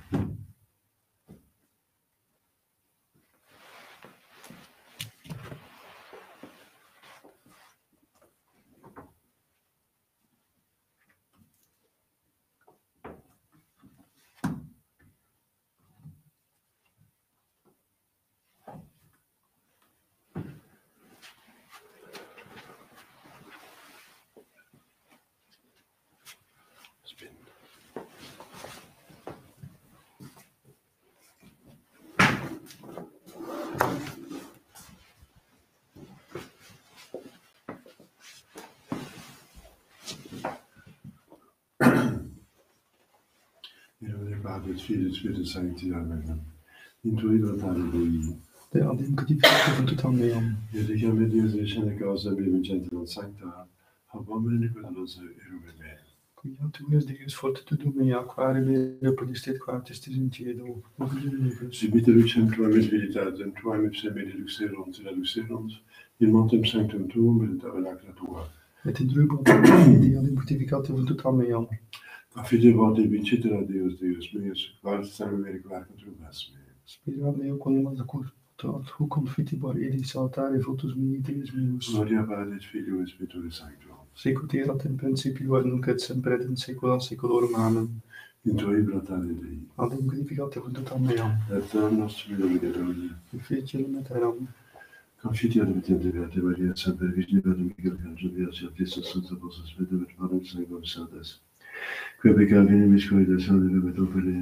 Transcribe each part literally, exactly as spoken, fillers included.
Padre, Figlio e Spirito Santo, Amen. Intuido tale Lui. Der an dem Gedicht von Tutameon. E richiami Dio se scende causa vincente non sancta, abomene quedosa erubime. Qui tu es Deus forte tu dume aquare vere podestet quartis in ciedo. Subite lucem tuam et veritatem tuam ipse medi luxerunt et luxerunt, in montem sanctum tuum et tabernacla tua. Et in drubum fidi ad imputificate von Tutameon. Affide vote vincitera Deus, Deus meus, qualis sangue veri quarcum trubas me. Spira meo conima ad hucum fitibor edis altare votus militaris meus. Gloria Patri et Filio et Spiritui Sancto. Sicut erat in principio et nunc et semper et in saecula saeculorum. Amen. Intuibra tale Dei. Ad imputificate von Tutameon. Et tam nostrum obligatori. In fecium et eram. Confiti ad mittente Beate Maria, semper Virgine ad Michael Angelo, Via Christus, Santa Posa Spiritum et Panem Sanctum Sanctus. Quia peccavi nemicis coidazione delle metropoli,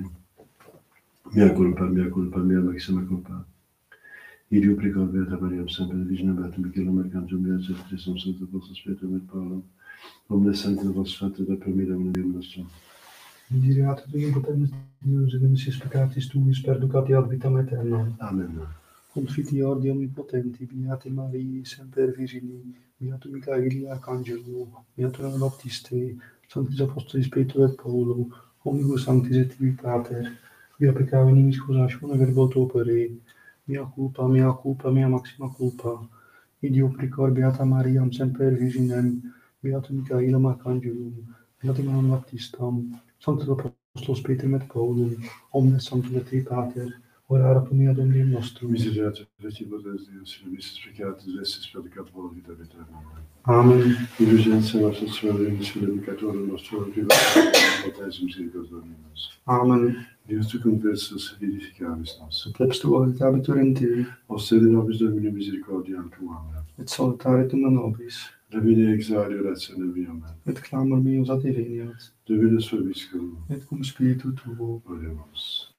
mea culpa, mea culpa, mea maxima culpa. Idio precor Beata Mariam, semper Virgine Beata Michael Arcangelo, Via Christus, Santa Posa Spiritum et Panem, omnes sancta vos fate da per mira Deum nostrum. Misereatur Deum potentis Deus et nemissis peccatis tuis perducati ad vitam aeternam. Amen. Confiti ordi omnipotenti, Beate Marii, semper Virgini, Beatum Michaeli Arcangelo, Beatum Anna Baptiste, Sanctis Apostolis Petro et Paulo, omnibus sanctis et tibi Pater, via peccavi nimis causatione verbo opere, mea culpa, mea culpa, mea maxima culpa. Idio precor Beata Mariam, semper Virginem, Beatum Michaelum Arcangelum, Beatum Annam Baptistam, Sanctis Apostolos Petrum et Paulum, omnes sanctis et tibi Pater, ora pro mea Domini nostrum. Misereatur Deus, Deus, nobis peccatis vestis peccator vita aeternam. Amen. Indulgentia nostra Deus, Peccatorem nostrum, priva potens misericordiae Dominus. Amen. Deus tu conversus vivificabis nos. Plebs tu habitabitur in te, Ostede nobis Domini misericordiam tuam. et salutare tum nobis, Davide exaudi orationem meam. et clamor meus adveniat, Dominus vobiscum. et cum spiritu tuo. Oremus.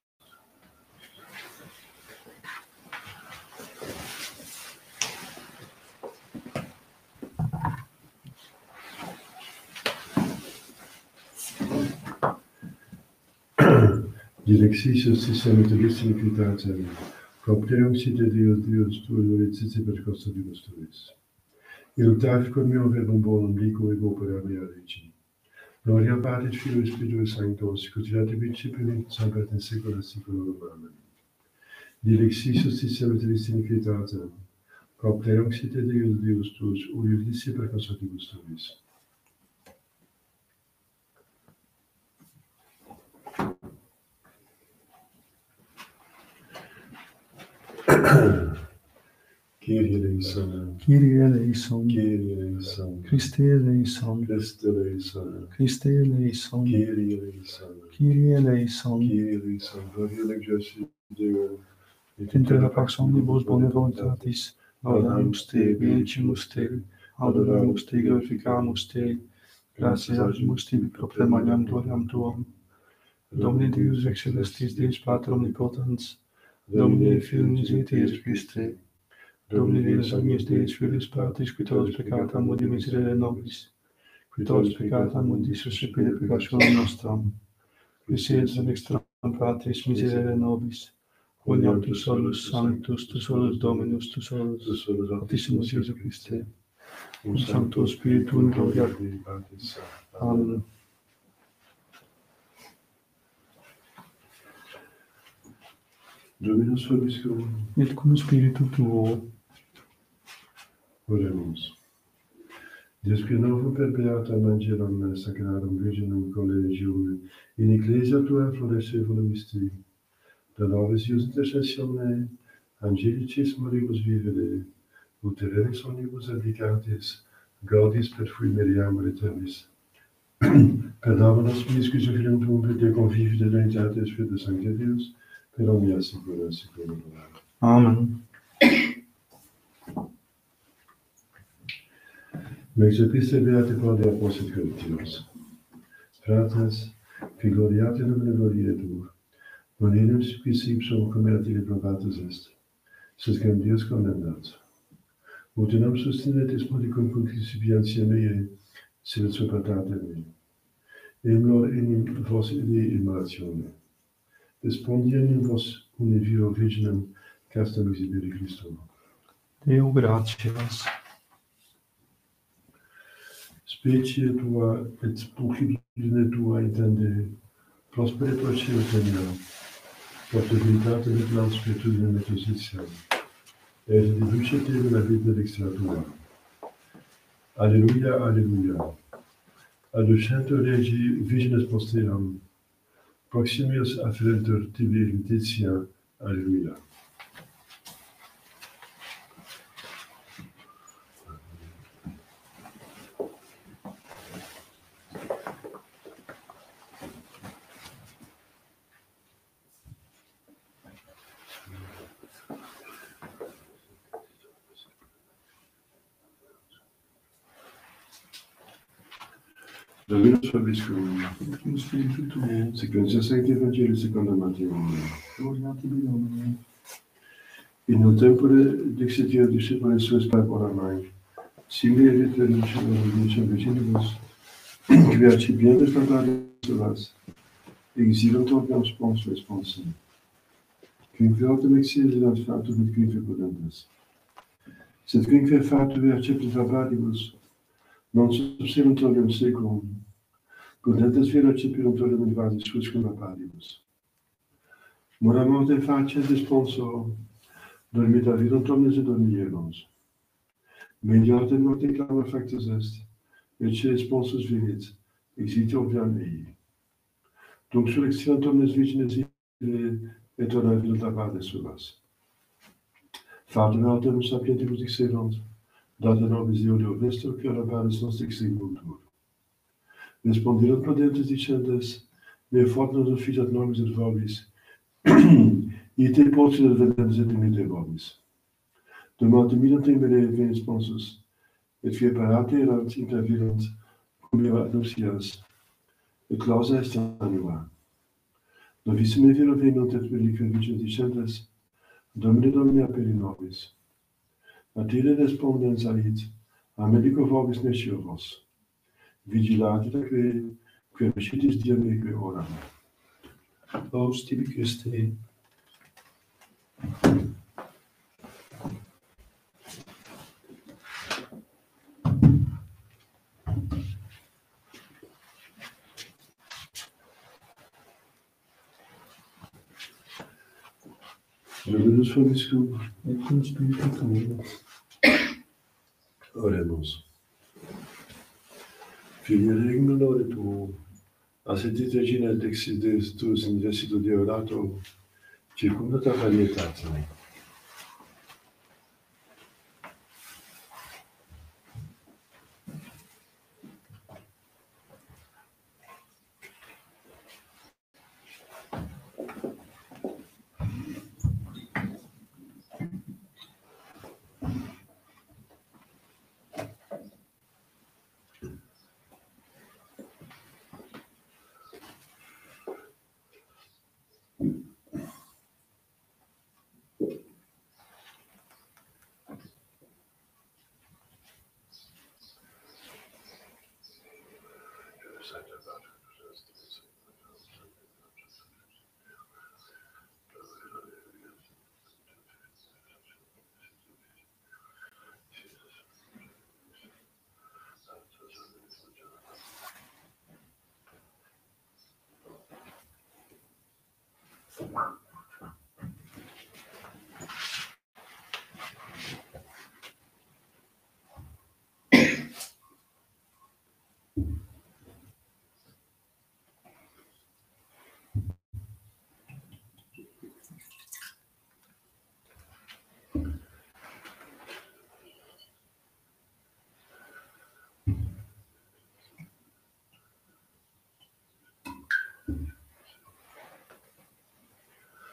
Dilexis justitia metulis iniquitatem, propteum site Deus Deus tu lolicite per costa Deus tuis. Ilutavi cor meo verbum bonum lico ego opera mea regi. Gloria Patri et Filio et Spiritui Sancto, sicut fiat in principio nunc semper et in saecula saeculorum. Amen. Dilexis justitia metulis iniquitatem, propteum site Deus Deus tuus, lolicite per costa Deus tuis. Kyrie eleison. Kyrie eleison. Kyrie eleison. Christe eleison. Christe eleison. Christe eleison. Kyrie eleison. Kyrie eleison. Kyrie eleison. Gloria elegiosi Deo. Et inter la pax omnibus bone voluntatis, laudamus te, benedicimus te, adoramus te, glorificamus te, gratias agimus tibi proclamariam gloriam tuam. Domine Deus ex celestis, Deus Pater omnipotens, Domine Filius et Spiritus Christi, Domine Deus omnis Deus Filius Patris, qui tollis peccata mundi miserere nobis, qui tollis peccata mundi suscipere peccationem nostram, qui sedes in extremum Patris miserere nobis, quoniam tu solus sanctus, tu solus Dominus, tu solus, Tu solus Altissimus Iesu Christe, cum Sancto Spiritu in gloria. Amen. Dominus vobiscum. Et cum spiritu tuo. Oremus. Deus qui novo per beatam angelum sacrarum virginum collegium In Ecclesia tua florescevole misteri, da nobis ius intercessione, angelicis moribus vivere, utereris omnibus abdicatis, gaudis perfumeriam retemis. Perdona nos miscus et filium tuum per te convivi de l'unitatis per de Sancte Deus, per omnia secula secula. Amen. Mex episte beate Claudia possit corruptios. Fratres, qui gloriate nomine gloriae tu, non enim quis ipsum commertile probatus est, sed quem Deus commendat. Ut in nam sustinetis modicum concupiscentia mea, sed supertate me. Emlor enim vos idei immolatione. Respondiem in vos une viro viginem castam exhibere Christum. Deo gratias. Specie tua et pulchritudine tua intende prospere proceo temia, portabilitate et non spiritudim et ositiam, et deducete la vita dextra tua. Alleluia, alleluia. Adducento regi vigiles posteram, proximius afferentur tibi invititia, alleluia. Dominus vobiscum, In spiritu tuo, sequentia Sancti Evangelii secondo Matteo. gloria tibi Domine. In nil tempore dixit Dio discipulis suos parabolamai, simile retributionem dicem vicinibus, qui accipientes fantaris solas, exilunt orgam sponsor sponsum. Quinque autem exiliant fatur et quinque prudentes. Sed quinque fatur acceptit fabraribus, non subserunt orgam secum, prudentes vir accipirunt orgam invadis suus cum fabraribus. Mora morte facet sponsor, dormita virunt omnes et dormierunt. Media autem morte clamor factus est, et ce sponsus venit, exite orbiam ei. Tunc surrextivant omnes vigines ille, et ora virunt abade solas. Fatum autem sapientibus dixerunt, data nobis Deo Deo vestor, qui orabades nos exequuntur. Respondirunt prudentes dicentes, me fortuna fiat nobis et vobis, ite potior vedens et imite vobis. Domate mirant temere venis sponsus, et fie parate erant intervirunt cum eva annuncias, et clausa est anima. Novissime viro venunt et reliquia vicens dicentes, Domine Domine appelli nobis. Atile respondens ait, a medico vobis nescio vos. Vigilate taque, quem scitis diem eque oram. Paus tibi Christe. Dominus vobiscum. Et in spiritu tuo. Oremus. Fili regnum lode tuo, ascendit regina et exides tuus in vestido deodato, circumdata varietate.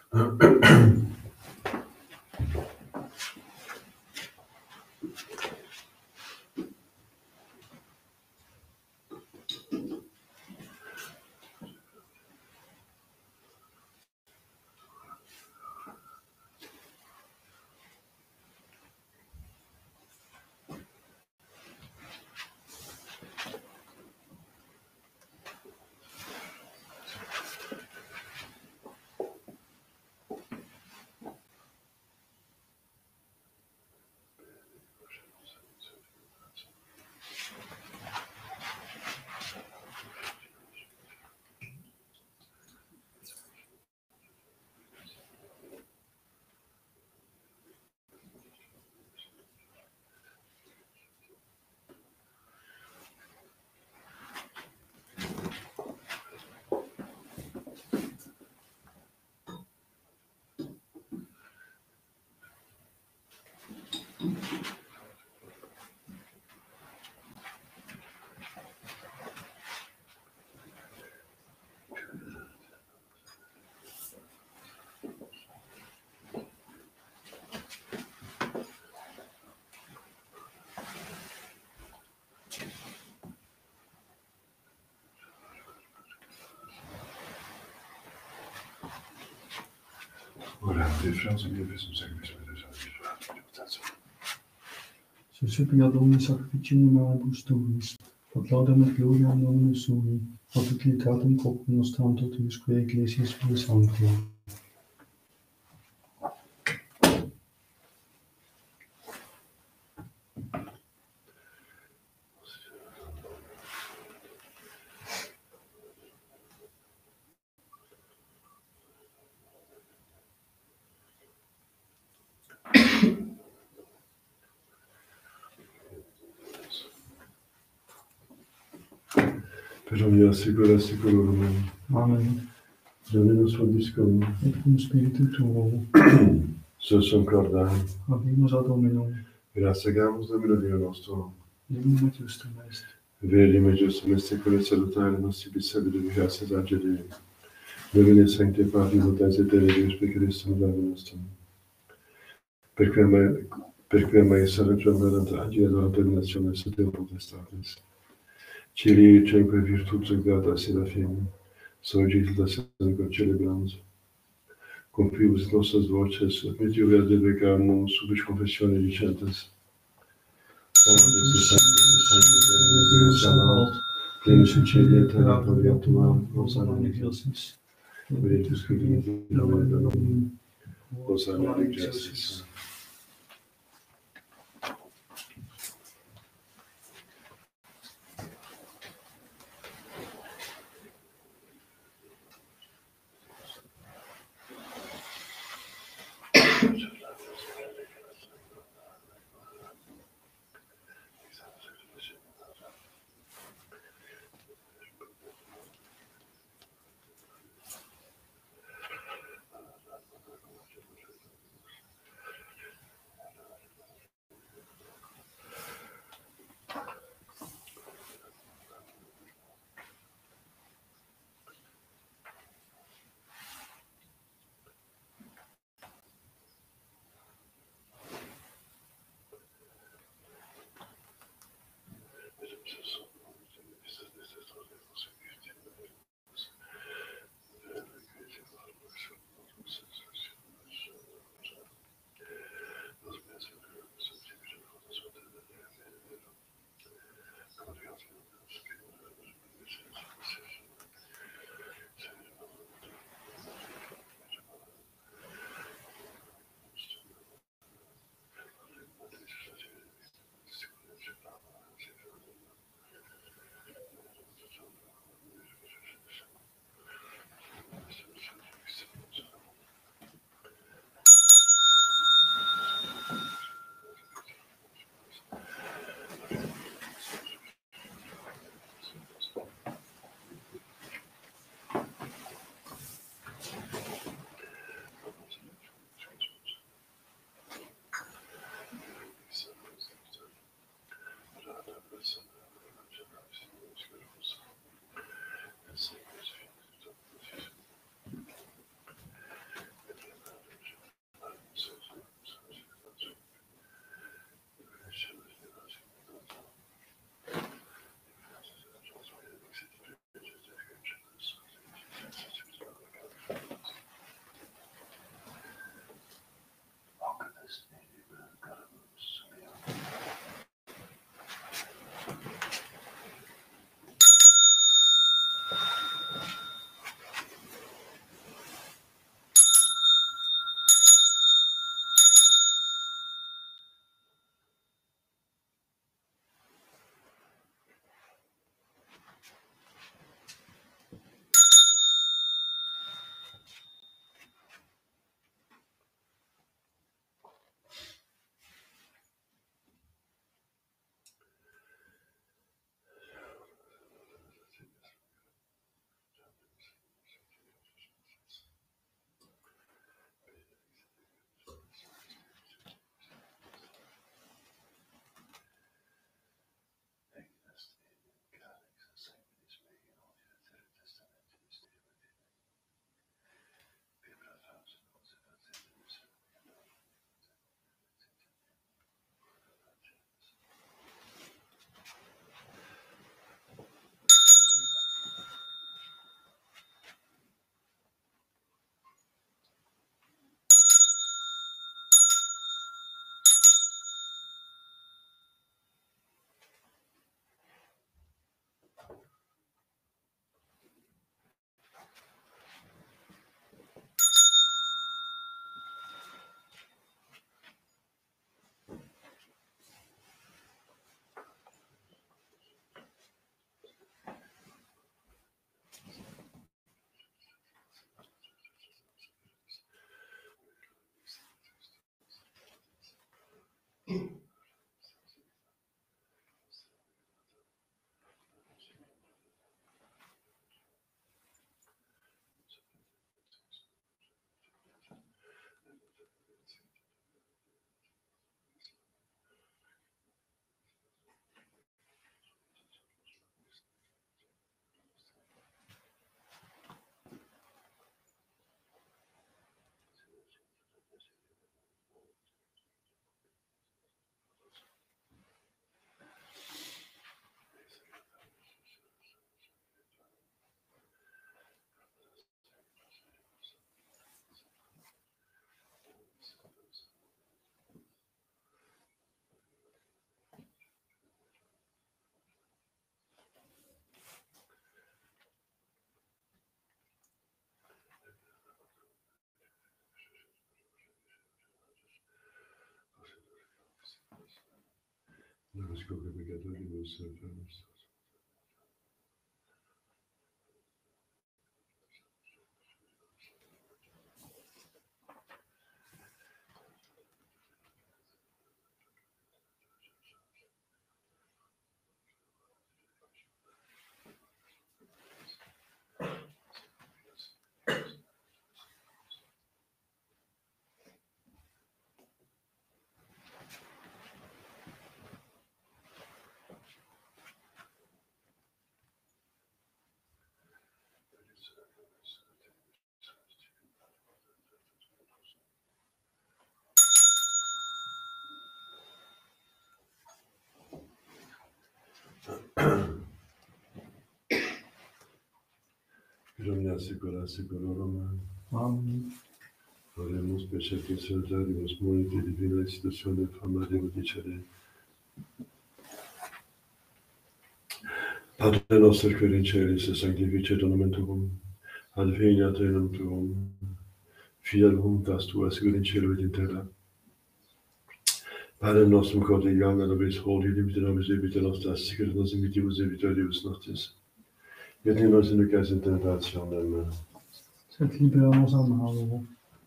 Ora, de Franse Liebe zum Sacrifice de Sacrifice. Se supplia Domini sacrificium manibus tuis, quod laudem et gloriam nomine sui, quod utilitatem populos tanto tuisque ecclesias sui sancti. Per omnia secula seculorum. Amen. Dominus vobiscum. Et cum spiritu tuo. Sursum corda. Habemus ad Dominum. Gratiamus Domino Dio nostro. Divino et justum est. Verim et justum est secula salutare nostibus salutem gratias agere. Domine sancte Patri potens et Deus per Christum Domini nostrum. Per quem per quem est salutum agia dominationem sutem potestatis. Cili cemque virtuts et grata serafim, sorgit la sangue celebrans. Confibus nostras voces, et mitio verde vegamum, subis confessione dicentes. Sanctus, Sanctus, Sanctus, Deus Sabaoth, plenus in celi et terra gloria tua, Hosanna in excelsis. Benedictus qui venit in nomine Domini, Hosanna in excelsis. peccatoribus et pro nobis. Domina secula seculorum. Amen. Oremus per certi salutarimus moniti divina institutione fama Deo dicere. Pater noster qui in celis, sanctificetur nomen tuum, adveniat regnum tuum, fiat voluntas tua sicut in cielo et in terra. Pater nostrum quotidianum da nobis hodie dimitte nobis debita nostra, sicut nos imitibus debitoribus nostris. Et ne nos inducas in tentationem, Sed libera nos a malo.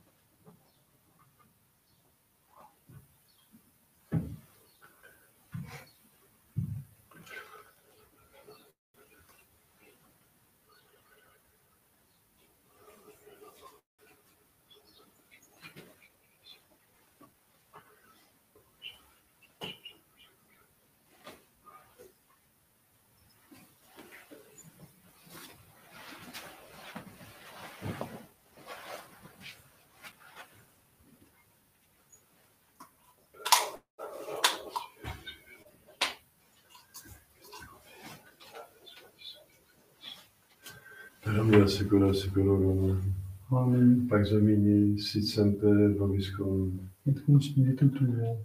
Domina secula seculorum. Amen. Pax Domini sit semper vobiscum. Et cum spiritu tuo.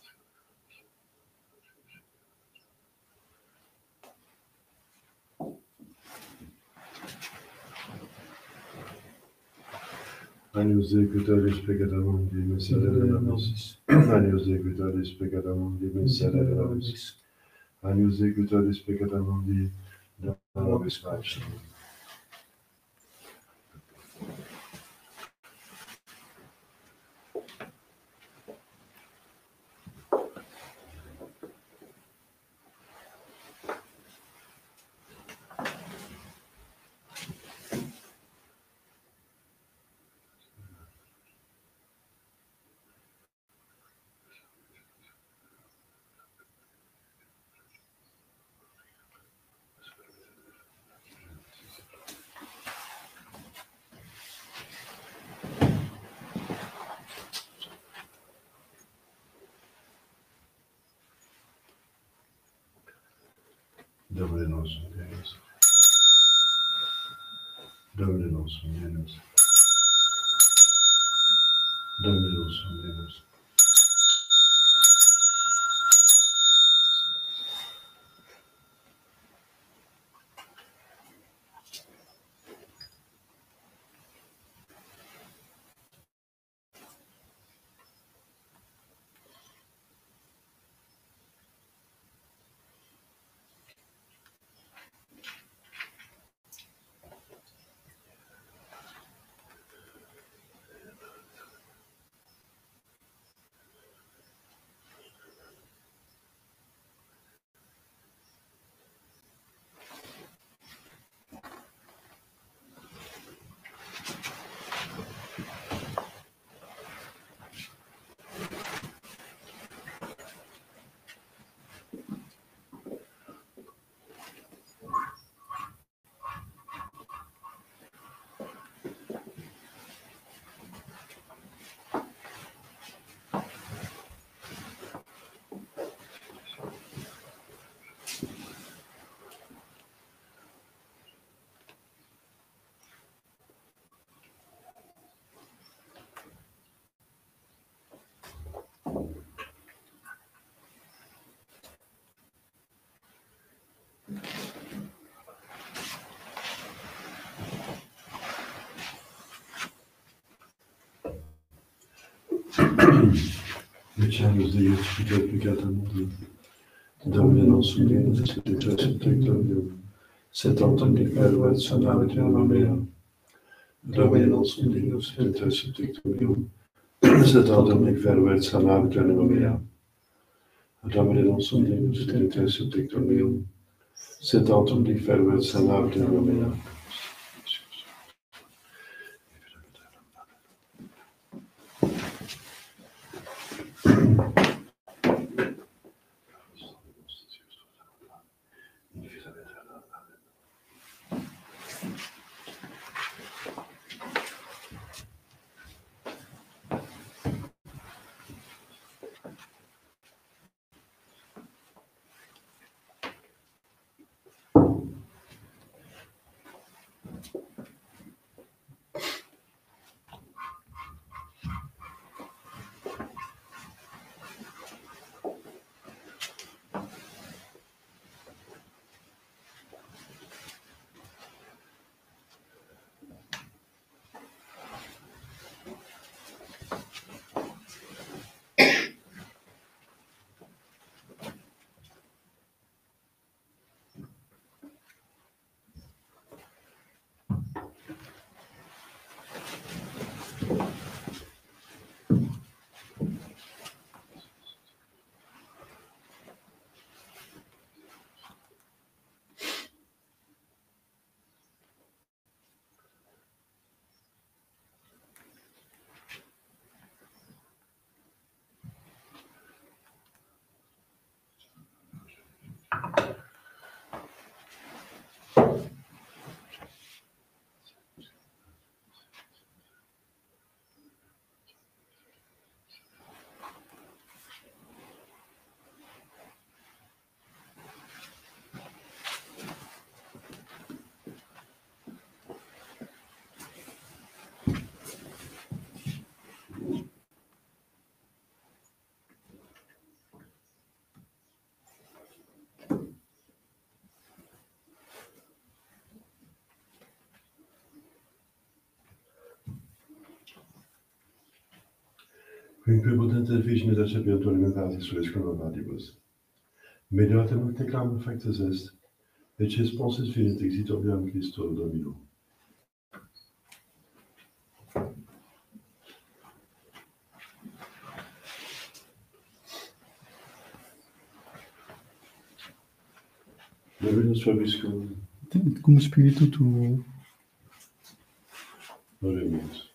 Agnus Dei qui tollis peccata mundi, miserere nobis. Agnus Dei qui tollis peccata mundi, miserere nobis. Agnus Dei qui tollis peccata mundi, da nobis pacem. Domine nostrum Deus. Domine nostrum Deus. Domine nostrum Deus. Diciamus Deus, qui te peccata mundi, Domine nostrum Deus et Spiritus Sanctorum, sed autem differuet sanavitum mea. Domine nostrum Deus et Spiritus Sanctorum, sed autem differuet sanavitum mea. Domine nostrum Deus et Spiritus Sanctorum, sed autem differuet sanavitum mea. Quinque potente ficine recepientur alimentatis sues connovatibus. Mediotem ut declamum factus est, et cis sponsis finit exit obiam Christo Domino. Dominus vobiscum, et cum spiritu tuo. Oremus.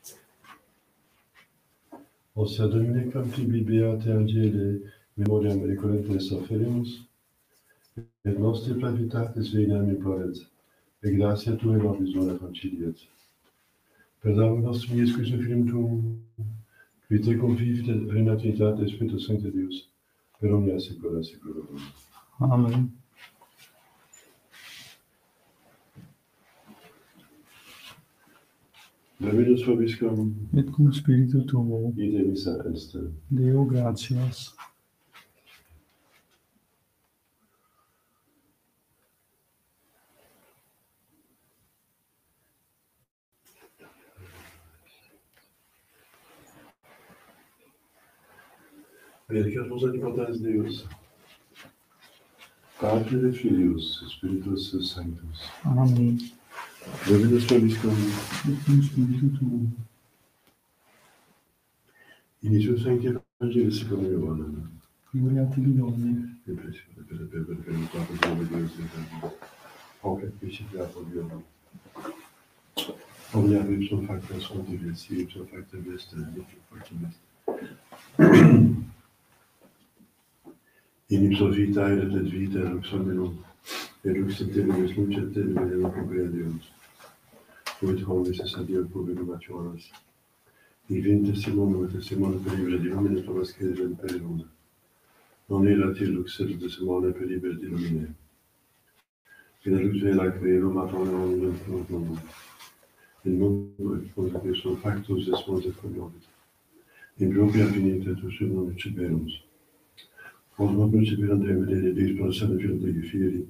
Ostia Domine quam tibi beate angele memoriam recolentes offerimus, et nostri pravitatis veniam imploret, et gratia Tua nobis ora conciliet. Perdam nostrum iescusum filium Tuum, qui te convivit et renaturitate Spiritus Sancti Deus, per omnia saecula saeculorum. Amen. Dominus vobiscum, Et cum spiritu tuo. ide missa est. Deo gratias. Benedicamus omnipotens Deus, Pater et Filius, et Spiritus Sanctus. Amen. Dominus vobiscum, Et cum spiritu tuo. initio Sancti Evangelis secundum Ioannem. Gloria tibi Domine. Et per per per per per Pater Deus et hoc et principia Deum. Omnia ipsum facta sunt diversi, ipsum facta est, ipsum facta est. In ipso vitae et et vitae lux hominum, et lux in tenebris luce tenebris lucubria Deus. Fuit hominis es a Deo proverumationis. Il vin testimonum et testimone peribere di homines probascere in periluna. Non erat il lux et testimone peribere di lumine. In lux vera credo matonum in protonum. In mundo et quod sunt factus est mos et cognovit. In propria finita tu sum nuciperumus. Os mod nuciperant evidere Deus prosade fil Dei fieri.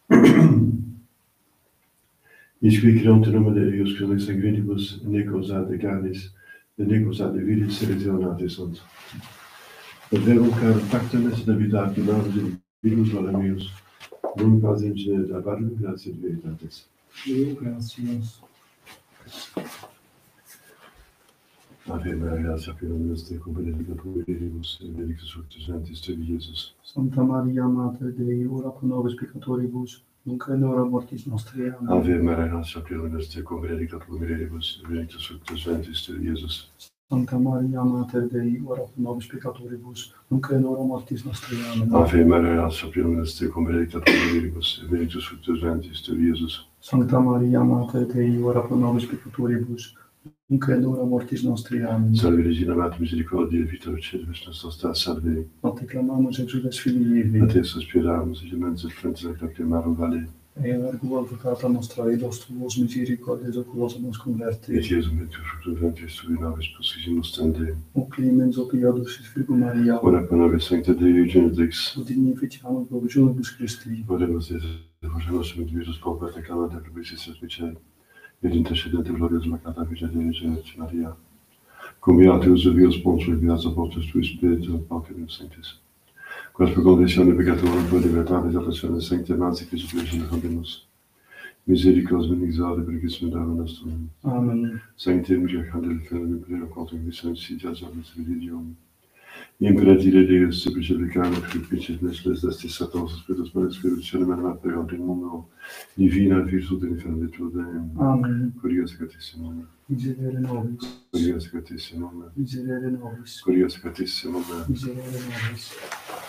Isque creante nome de Deus, que lex sanguinibus necos ad carnis, et necos ad viris selectionati sunt. Et verum car factum est habitat in Virus para meus, non pas in genere da parlo, grazie di veritatis. Deo gratias. Ave Maria, sappiamo nostre benedica providibus, et benedictus fructus ventris tui, Iesus. Santa Maria, Mater Dei, ora pro nobis peccatoribus, nunc et in hora mortis nostre. Amen. Ave Maria, sappiamo nostre benedica providibus, et benedictus fructus ventris tui, Iesus. Santa Maria, Mater Dei, ora pro nobis peccatoribus, nunc et in hora mortis nostre. Amen. Ave Maria, sappiamo nostre benedica providibus, et benedictus fructus ventris tui, Iesus. Santa Maria, Mater Dei, ora pro nobis peccatoribus, nunc et in hora mortis nostre. Amen. Salve Regina Mater Misericordiae, vita Celis nostra, salve. A te clamamus exules Filii Evi, A te sospiramus, et gemens et flentes ac lacrimarum vale. e ergo advocata nostra, eidos tuos misericordias oculosa nos converte. Et Iesum benedictus fructus ventris tui, nobis poscissimus tende. O clemens, o piadosis Virgo Maria, Ora pro nobis sancta Dei Genedix, o dignificiamus provisionibus Christi, oremus et devocionos mit virus pauper declamata provisis et vice, et intercedente glorias macata vice Dei Genedix Maria. Cum beatus vios sponsor et beata portus tui spiritu, pauperem sanctis. Quas per conditione peccatorum tua libertate, salvazione sancte mansi Christus Virgine condemus. Misericors benixade percis medare nostrum. Amen. Sancte Maria Candela Fernum Imperio Quantum Vicentitia Salus Religium. Imperatire Deus semplice peccato, Christus Nesles destis Satanus Spiritus Maris Spirituale Manama Pregante in mundo divina virtute infernale tua Deum. Amen. Curia Sacratissimum. Miserere nobis, Curia Sacratissimum. miserere nobis, Curia Sacratissimum. miserere nobis.